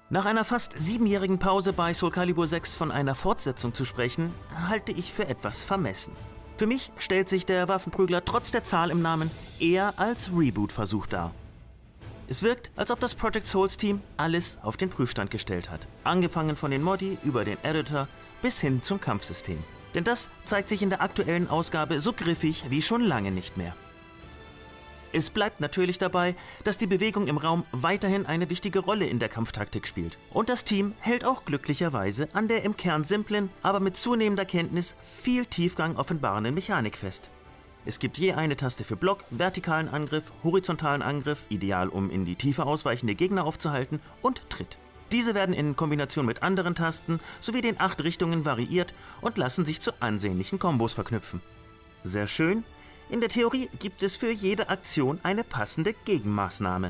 Nach einer fast 7-jährigen Pause bei Soul Calibur 6 von einer Fortsetzung zu sprechen, halte ich für etwas vermessen. Für mich stellt sich der Waffenprügler trotz der Zahl im Namen eher als Reboot-Versuch dar. Es wirkt, als ob das Project Souls Team alles auf den Prüfstand gestellt hat. Angefangen von den Modi über den Editor bis hin zum Kampfsystem. Denn das zeigt sich in der aktuellen Ausgabe so griffig wie schon lange nicht mehr. Es bleibt natürlich dabei, dass die Bewegung im Raum weiterhin eine wichtige Rolle in der Kampftaktik spielt. Und das Team hält auch glücklicherweise an der im Kern simplen, aber mit zunehmender Kenntnis viel Tiefgang offenbarenden Mechanik fest. Es gibt je eine Taste für Block, vertikalen Angriff, horizontalen Angriff, ideal um in die Tiefe ausweichende Gegner aufzuhalten, und Tritt. Diese werden in Kombination mit anderen Tasten sowie den 8 Richtungen variiert und lassen sich zu ansehnlichen Kombos verknüpfen. Sehr schön. In der Theorie gibt es für jede Aktion eine passende Gegenmaßnahme.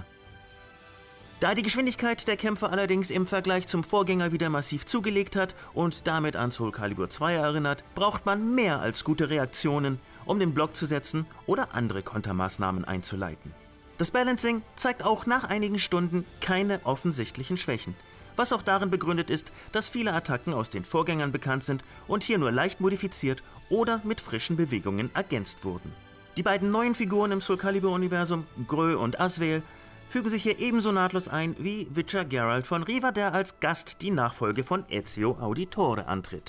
Da die Geschwindigkeit der Kämpfe allerdings im Vergleich zum Vorgänger wieder massiv zugelegt hat und damit an Soul Calibur 2 erinnert, braucht man mehr als gute Reaktionen, um den Block zu setzen oder andere Kontermaßnahmen einzuleiten. Das Balancing zeigt auch nach einigen Stunden keine offensichtlichen Schwächen, was auch darin begründet ist, dass viele Attacken aus den Vorgängern bekannt sind und hier nur leicht modifiziert oder mit frischen Bewegungen ergänzt wurden. Die beiden neuen Figuren im Soul Calibur-Universum, Grö und Asriel, fügen sich hier ebenso nahtlos ein wie Witcher Geralt von Riva, der als Gast die Nachfolge von Ezio Auditore antritt.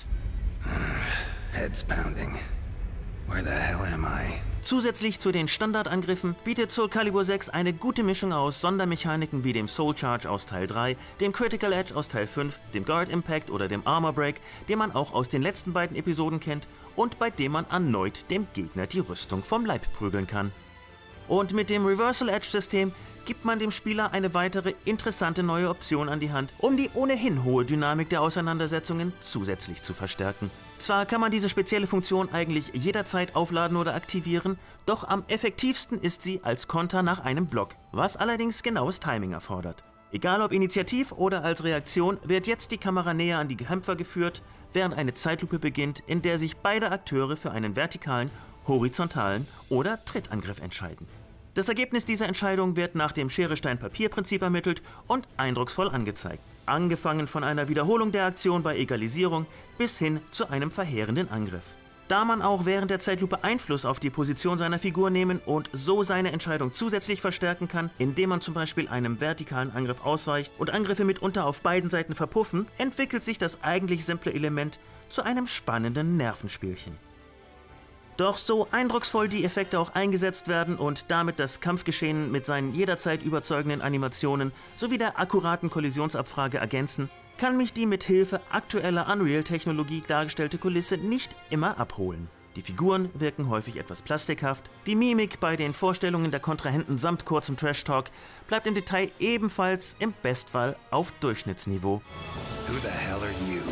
Head's pounding. Where the hell am I? Zusätzlich zu den Standardangriffen bietet Soul Calibur 6 eine gute Mischung aus Sondermechaniken wie dem Soul Charge aus Teil 3, dem Critical Edge aus Teil 5, dem Guard Impact oder dem Armor Break, den man auch aus den letzten beiden Episoden kennt und bei dem man erneut dem Gegner die Rüstung vom Leib prügeln kann. Und mit dem Reversal Edge System gibt man dem Spieler eine weitere interessante neue Option an die Hand, um die ohnehin hohe Dynamik der Auseinandersetzungen zusätzlich zu verstärken. Zwar kann man diese spezielle Funktion eigentlich jederzeit aufladen oder aktivieren, doch am effektivsten ist sie als Konter nach einem Block, was allerdings genaues Timing erfordert. Egal ob initiativ oder als Reaktion, wird jetzt die Kamera näher an die Kämpfer geführt, während eine Zeitlupe beginnt, in der sich beide Akteure für einen vertikalen, horizontalen oder Trittangriff entscheiden. Das Ergebnis dieser Entscheidung wird nach dem Schere-Stein-Papier-Prinzip ermittelt und eindrucksvoll angezeigt. Angefangen von einer Wiederholung der Aktion bei Egalisierung bis hin zu einem verheerenden Angriff. Da man auch während der Zeitlupe Einfluss auf die Position seiner Figur nehmen und so seine Entscheidung zusätzlich verstärken kann, indem man zum Beispiel einem vertikalen Angriff ausweicht und Angriffe mitunter auf beiden Seiten verpuffen, entwickelt sich das eigentlich simple Element zu einem spannenden Nervenspielchen. Doch so eindrucksvoll die Effekte auch eingesetzt werden und damit das Kampfgeschehen mit seinen jederzeit überzeugenden Animationen sowie der akkuraten Kollisionsabfrage ergänzen, kann mich die mit Hilfe aktueller Unreal-Technologie dargestellte Kulisse nicht immer abholen. Die Figuren wirken häufig etwas plastikhaft, die Mimik bei den Vorstellungen der Kontrahenten samt kurzem Trash-Talk bleibt im Detail ebenfalls im Bestfall auf Durchschnittsniveau. Who the hell are you?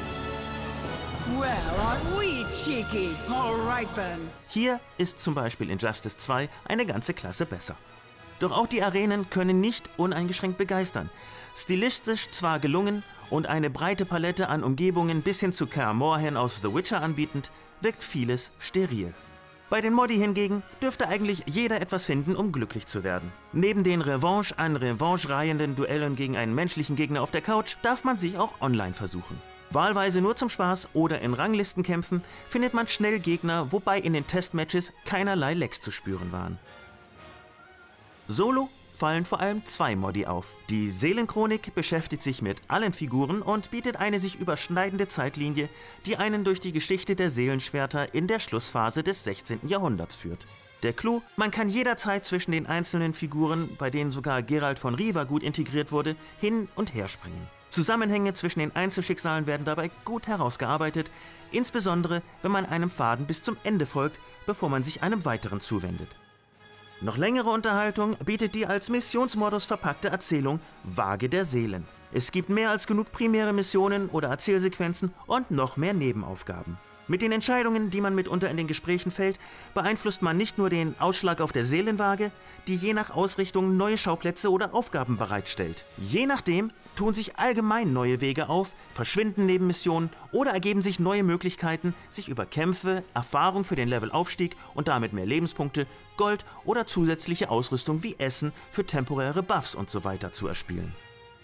Well, aren't we cheeky? All right then. Hier ist zum Beispiel Injustice 2 eine ganze Klasse besser. Doch auch die Arenen können nicht uneingeschränkt begeistern. Stilistisch zwar gelungen und eine breite Palette an Umgebungen bis hin zu Kaer Morhen aus The Witcher anbietend, wirkt vieles steril. Bei den Modi hingegen dürfte eigentlich jeder etwas finden, um glücklich zu werden. Neben den Revanche an Revanche reihenden Duellen gegen einen menschlichen Gegner auf der Couch darf man sich auch online versuchen. Wahlweise nur zum Spaß oder in Ranglistenkämpfen findet man schnell Gegner, wobei in den Testmatches keinerlei Lags zu spüren waren. Solo fallen vor allem 2 Modi auf. Die Seelenchronik beschäftigt sich mit allen Figuren und bietet eine sich überschneidende Zeitlinie, die einen durch die Geschichte der Seelenschwerter in der Schlussphase des 16. Jahrhunderts führt. Der Clou: Man kann jederzeit zwischen den einzelnen Figuren, bei denen sogar Geralt von Riva gut integriert wurde, hin und her springen. Zusammenhänge zwischen den Einzelschicksalen werden dabei gut herausgearbeitet, insbesondere wenn man einem Faden bis zum Ende folgt, bevor man sich einem weiteren zuwendet. Noch längere Unterhaltung bietet die als Missionsmodus verpackte Erzählung Waage der Seelen. Es gibt mehr als genug primäre Missionen oder Erzählsequenzen und noch mehr Nebenaufgaben. Mit den Entscheidungen, die man mitunter in den Gesprächen fällt, beeinflusst man nicht nur den Ausschlag auf der Seelenwaage, die je nach Ausrichtung neue Schauplätze oder Aufgaben bereitstellt. Je nachdem tun sich allgemein neue Wege auf, verschwinden Nebenmissionen oder ergeben sich neue Möglichkeiten, sich über Kämpfe, Erfahrung für den Levelaufstieg und damit mehr Lebenspunkte, Gold oder zusätzliche Ausrüstung wie Essen für temporäre Buffs usw. zu erspielen.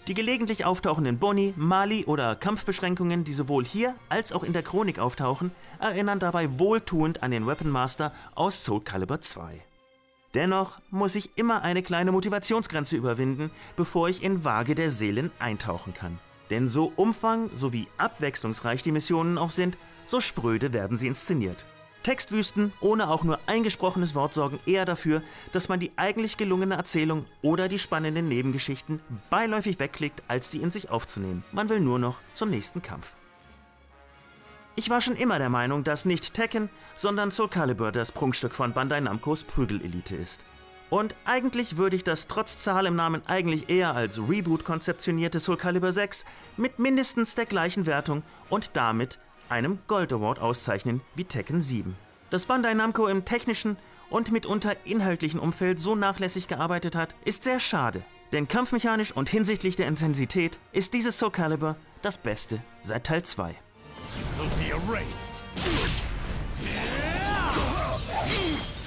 Die gelegentlich auftauchenden Boni, Mali oder Kampfbeschränkungen, die sowohl hier als auch in der Chronik auftauchen, erinnern dabei wohltuend an den Weapon Master aus Soul Calibur 2. Dennoch muss ich immer eine kleine Motivationsgrenze überwinden, bevor ich in Waage der Seelen eintauchen kann. Denn so umfang- sowie abwechslungsreich die Missionen auch sind, so spröde werden sie inszeniert. Textwüsten ohne auch nur ein gesprochenes Wort sorgen eher dafür, dass man die eigentlich gelungene Erzählung oder die spannenden Nebengeschichten beiläufig wegklickt, als sie in sich aufzunehmen. Man will nur noch zum nächsten Kampf. Ich war schon immer der Meinung, dass nicht Tekken, sondern Soul Calibur das Prunkstück von Bandai Namcos Prügelelite ist. Und eigentlich würde ich das trotz Zahl im Namen eigentlich eher als Reboot konzeptionierte Soul Calibur 6 mit mindestens der gleichen Wertung und damit einem Gold Award auszeichnen wie Tekken 7. Dass Bandai Namco im technischen und mitunter inhaltlichen Umfeld so nachlässig gearbeitet hat, ist sehr schade. Denn kampfmechanisch und hinsichtlich der Intensität ist dieses Soul Calibur das Beste seit Teil 2. Will be erased.